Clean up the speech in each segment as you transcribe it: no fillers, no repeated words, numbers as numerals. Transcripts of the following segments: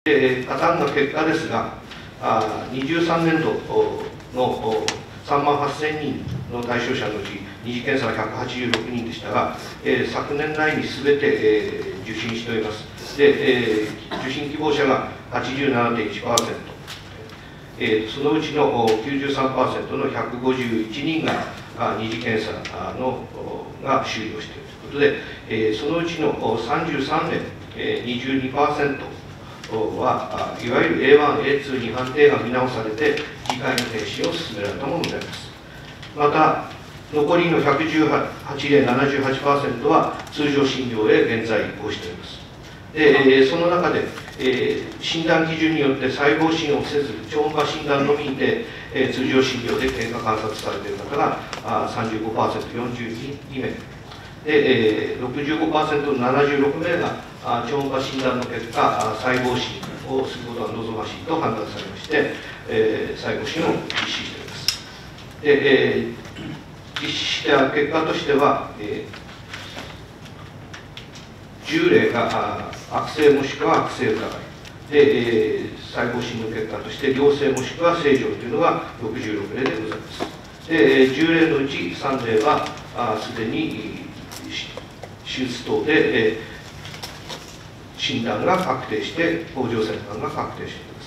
加算の結果ですが、23年度の3万8000人の対象者のうち、二次検査は186人でしたが、昨年内にすべて受診しております。で、受診希望者が 87.1%、そのうちの 93% の151人が二次検査が終了しているということで、そのうちの33年、22% はいわゆる A1、A2 に判定が見直されて、議会の停止を進められたものであります。また、残りの118例 78% は通常診療へ現在移行しております。で、その中で、診断基準によって細胞診をせず、超音波診断のみで、通常診療で経過観察されている方が 35%、42名。で、65% の76名が超音波診断の結果、細胞診をすることが望ましいと判断されまして、細胞診を実施しております。で、実施した結果としては、10例が悪性もしくは悪性疑いで、細胞診の結果として良性もしくは正常というのが66例でございます。で、10例のうち3例はすでに手術等で診断が確定して、甲状腺がんが確定しています。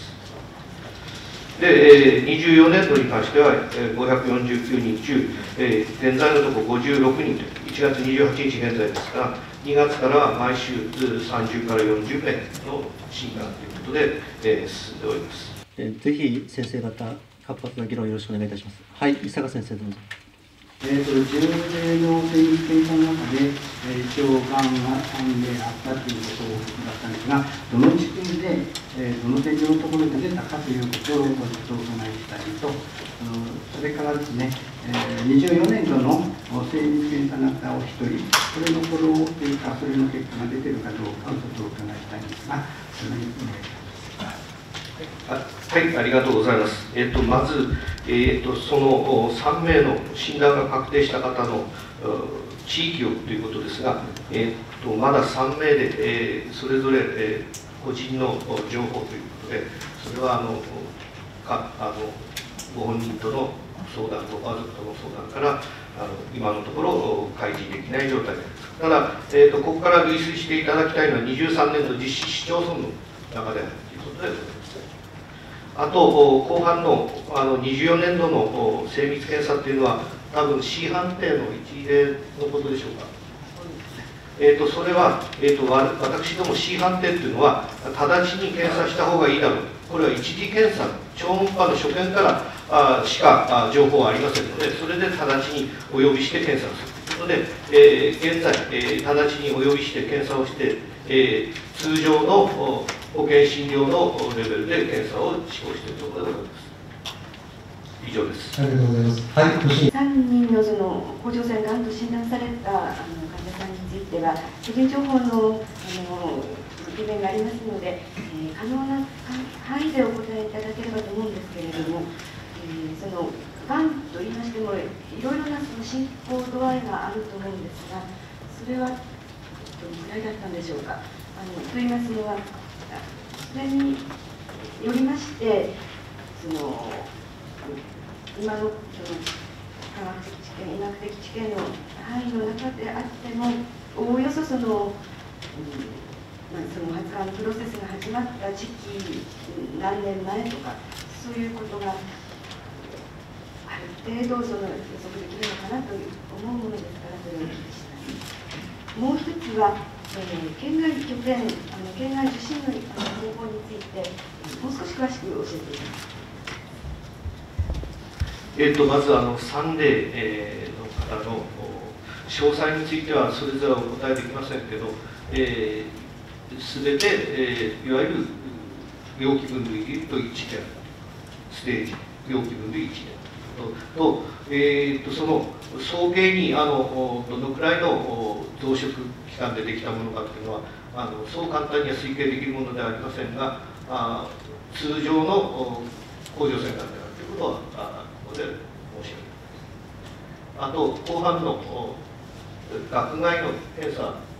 で、24年度に関しては549人中、現在のところ56人と、1月28日現在ですが、2月からは毎週30から40名の診断ということで、進んでおります。 ぜひ先生方、活発な議論よろしくお願いいたします。はい、伊坂先生どうぞ。 10例の精密検査の中で、腸がんが3例あったということだったんですが、どの地区で、どの程度のところで出たかということをご説明お願いしたいと、それからですね、24年度の精密検査型を1人、それのフォローというか、それの結果が出ているかどうかをちょっとお伺いしたいんですが、それにお願いします。 はい、ありがとうございます。まず、その3名の診断が確定した方の地域をということですが、まだ3名で、それぞれ、個人の情報ということで、それはご本人との相談、ご家族との相談から今のところ開示できない状態です。ただ、ここから類推していただきたいのは、23年度実施市町村の中であるということでございます。あと、後半の24年度の精密検査というのは、多分 C 判定の一例のことでしょうか。それは、私ども C 判定というのは、直ちに検査した方がいいだろう。これは一次検査、超音波の所見からしか情報はありませんので、それで直ちにお呼びして検査をするということで、現在、直ちにお呼びして検査をして、通常の保険診療のレベルで検査を施行しているところでございます。以上です。 ありがとうございます。はい、 3人の甲状腺がんと診断された患者さんについては、個人情報の疑念がありますので、可能な範囲でお答えいただければと思うんですけれども、そのがんといいましても、いろいろな進行度合いがあると思うんですが、それはどのくらいだったんでしょうか。といいますのは、それによりまして、今の科学的知見、医学的知見の範囲の中であっても、おおよそその発がんプロセスが始まった時期、何年前とか、そういうことがある程度予測できるのかなと思うものですから、それをお聞きしたい。もう一つは、県外拠点、県外受診の方法について、もう少し詳しく教えていただきます。 まず3例の方の詳細についてはそれぞれお答えできませんけど、すべて、いわゆる病気分類でいうと1である、ステージ、病気分類1であると、その総計にどのくらいの増殖期間でできたものかというのは、そう簡単には推計できるものではありませんが、通常の甲状腺がんであるということは、ここで申し上げます。あと、後半の学外の検査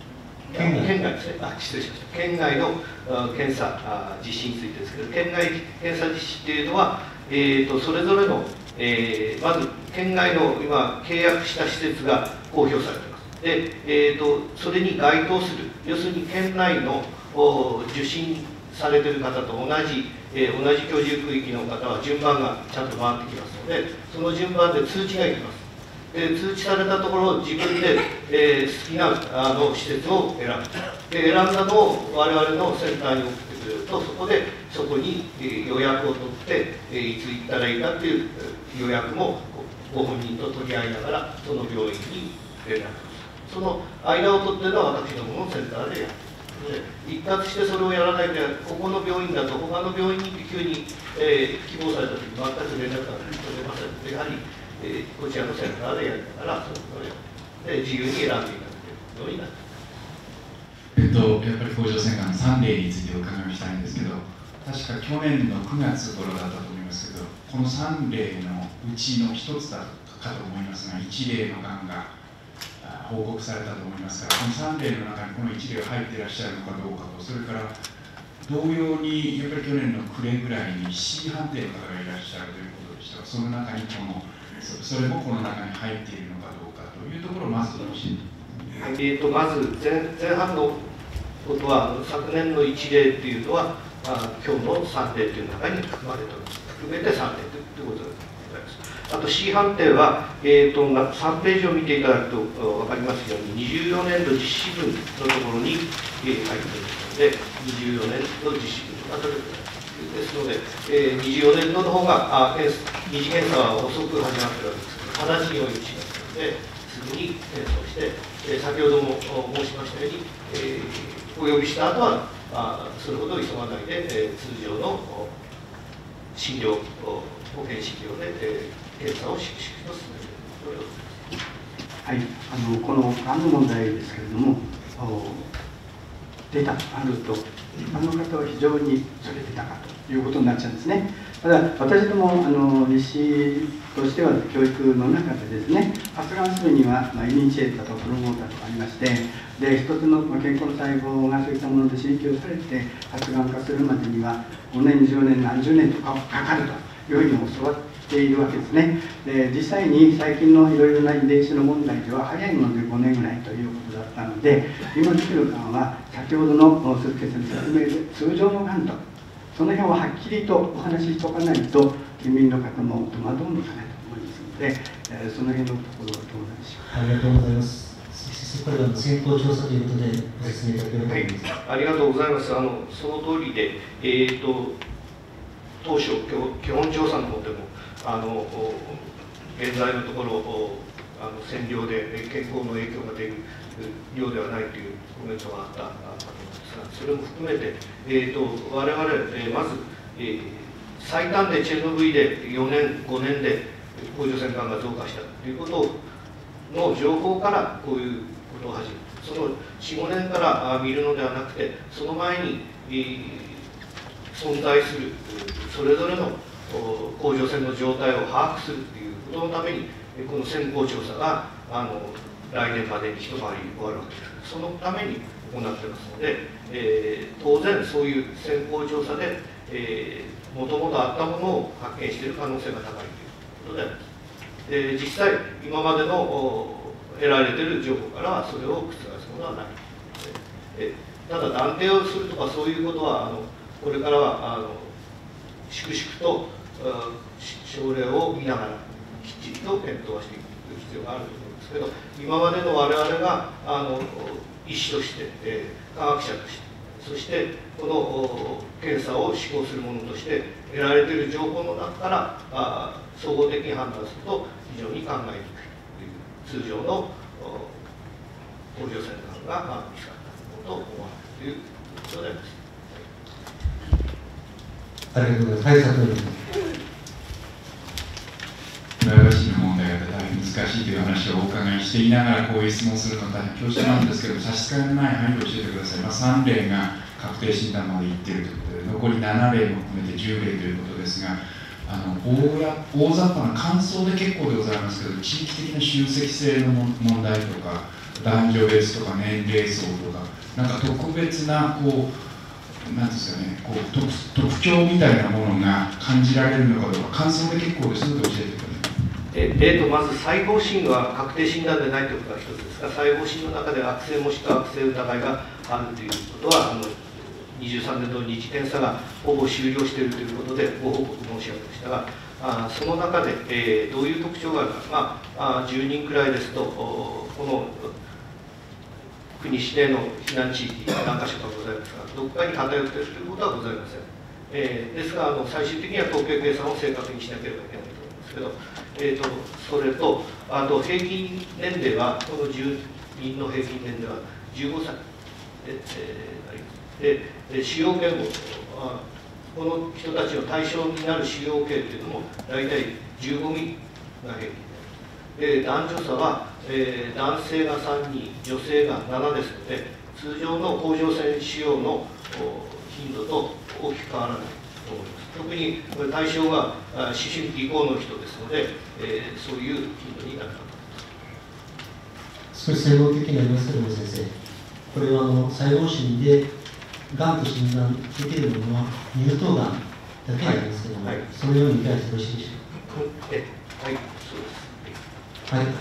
県外ですね、失礼しました、県外の検査実施についてですけど、県外検査実施っていうのは、それぞれの、まず県外の今、契約した施設が公表されています。で、それに該当する、要するに県内の受診されている方と同じ居住区域の方は順番がちゃんと回ってきますので、その順番で通知がいきます。通知されたところを自分で、好きな施設を選ぶ。で、選んだのを我々のセンターに送ってくれると、そこに予約を取って、いつ行ったらいいかっていう予約もご本人と取り合いながら、その病院に連絡する。その間を取っているのは私どものセンターでやる。一括してそれをやらないで、ここの病院だと、他の病院に急に、希望されたとき、全く連絡が取れませんので、やはり、こちらのセンターでやりながら、自由に選んでいただけるようになってやっぱり甲状腺がんの3例についてお伺いしたいんですけど、確か去年の9月頃だったと思いますけど、この3例のうちの1つだかと思いますが、1例のがんが報告されたと思いますから、この3例の中にこの1例が入っていらっしゃるのかどうかと、それから同様にやっぱり去年の暮れぐらいに C 判定の方がいらっしゃるということでしたが、その中にそれもこの中に入っているのかどうかというところをまず教えて。 まず前半のことは、昨年の1例っていうのは、今日の3例という中に含まれております。含めて3例ということでございます。あと C 判定は、3ページを見ていただくと分かりますように、24年度実施分のところに入っていますので、24年度実施分が出てくる。ですので、24年度の方が二次検査は遅く始まっているわけですけど、直ちにお許しますので、すぐに検査をして、先ほども申しましたように、お呼びした後はそれほど急がないで、通常の診療、保険診療で、検査を粛々と進めているということです。 はい、このがんの問題ですけれども、データあると、一般の方は非常にそれでたかということになっちゃうんですね。ただ、私ども医師としては、教育の中でですね、発がんするには、イニシエーターとプロモーターとかありまして、で、一つの健康細胞がそういったもので刺激をされて、発がん化するまでには、5年、10年、何十年とかかかるというふうに教わっているわけですね。で、実際に最近のいろいろな遺伝子の問題では、早いもので5年ぐらいということだったので、今できるがんは、先ほどの鈴木先生の説明で、通常のがんと、その辺をはっきりとお話ししておかないと、県民の方も戸惑うのかなと思いますので、その辺のところはどうなんでしょうか。 ありがとうございます。これは先行調査ということでご説明いただければと思います。 ありがとうございます。その通りで、当初、基本調査の方でも、現在のところ、占領で健康の影響が出るようではないというコメントがあったかと思いますが、それも含めて、我々、まず、最短でチェルノブイリで4年、5年で甲状腺がんが増加したということの情報からこういうことを始める。その4、5年から見るのではなくて、その前に存在するそれぞれの甲状腺の状態を把握するということのために、この先行調査が来年までに一回り終わるわけです。そのために行ってますので、当然そういう先行調査で、もともとあったものを発見している可能性が高いということであります。実際、今までの得られている情報からはそれを覆すものはない。ただ断定をするとかそういうことはこれからは粛々と症例を見ながらきっちりと検討していく必要があると思うんですけど、今までの我々が医師として、科学者として、そしてこの検査を施行する者として得られている情報の中から総合的に判断すると非常に考えにくいという通常の甲状腺がんが見つかったと思われるということであります。 ありがとうございます。 プライバシーの問題が大変難しいという話をお伺いしていながらこういう質問するのは大変恐縮なんですけど、差し支えのない範囲で教えてください。3例が確定診断までいっているということで、残り7例も含めて10例ということですが、 大雑把な感想で結構でございますけど、地域的な集積性の問題とか、男女別とか年齢層とか、なんか特別ななんですかね、特徴みたいなものが感じられるのかどうか、感想で結構ですので教えてください。 まず細胞診は確定診断でないということが一つですが、細胞診の中で悪性もしくは悪性疑いがあるということは、23年度二次検査がほぼ終了しているということでご報告申し上げましたが、その中で、どういう特徴があるか、10人くらいですと、この国指定の避難地域、何か所かございますが、どこかに偏っているということはございません。ですが、最終的には統計計算を正確にしなければいけないと思いますけど、それと、あと平均年齢は、この10人の平均年齢は15歳で、使用権も、この人たちの対象になる使用権というのも、大体15ミリが平均で、男女差は、男性が3人、女性が7ですので、通常の甲状腺使用の頻度と大きく変わらないと思います。特にこれ対象が思春期以降の人ですので、そういう頻度になるかと思います。 少し専門的になりますけども、先生、これは細胞診でがんと診断できるものは乳頭がんだけになりますけども、そのように理解してよろしいでしょうか。 はい、そうです。 はい。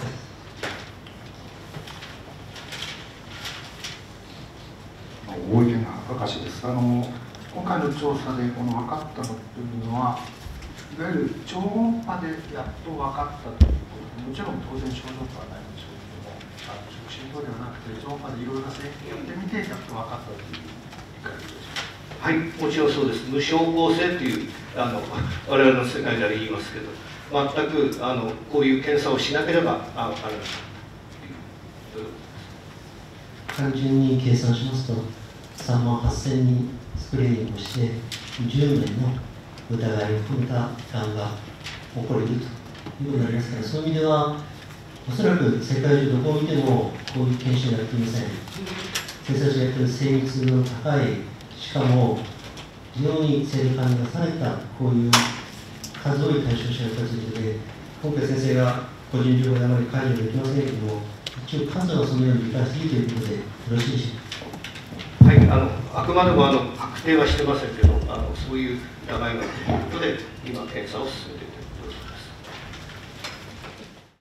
大池明石です。今回の調査で分かったのというのは、いわゆる超音波でやっと分かったということで、もちろん当然症状とはないんでしょうけども、触診等ではなくて、超音波でいろいろな製品をやってみて、やっと分かったという理解でしょうか。 はい、もちろんそうです。無症候性という我々の世界では言いますけど、全くこういう検査をしなければ分からないという。 単純に計算しますと、3万8000人スクリーニングをして、10名の疑いを含めたがんが起こり得るということになりますから、そういう意味では、おそらく世界中どこを見てもこういう研修がやっていません。先生たちがやっている精密の高い、しかも非常に精度管理がされたこういう数多い対象者がいたということで、今回先生が個人情報であまり解除できませんけれども、一応数はそのように理解していいということでよろしいでしょうか。 はい、あくまでも確定はしてませんけど、そういう疑いがあるということで、今、検査を進めています。